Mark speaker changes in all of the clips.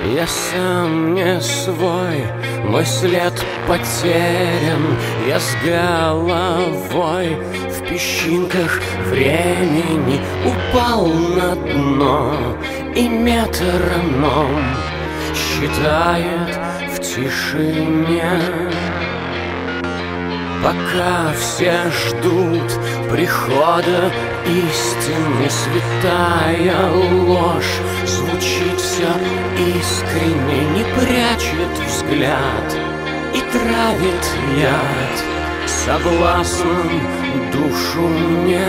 Speaker 1: Я сам не свой, мой след потерян. Я с головой в песчинках времени упал на дно, и метроном считает в тишине. Пока все ждут прихода истины, святая ложь звучит все искренне, не прячет взгляд и травит яд соблазном душу мне.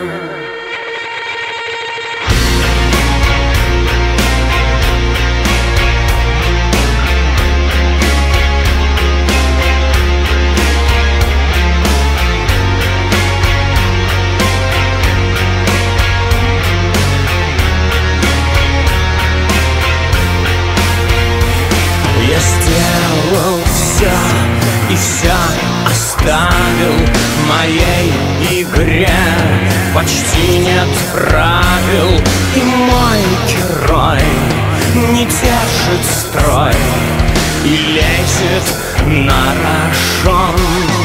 Speaker 1: Я сделал все и все оставил в моей игре. Почти нет правил, и мой герой не держит строй и лезет на рожон.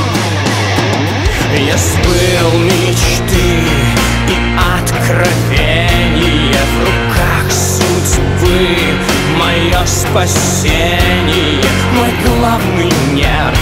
Speaker 1: Я сбыл мечты и откровения, в руках судьбы мое спасение, мой главный нерв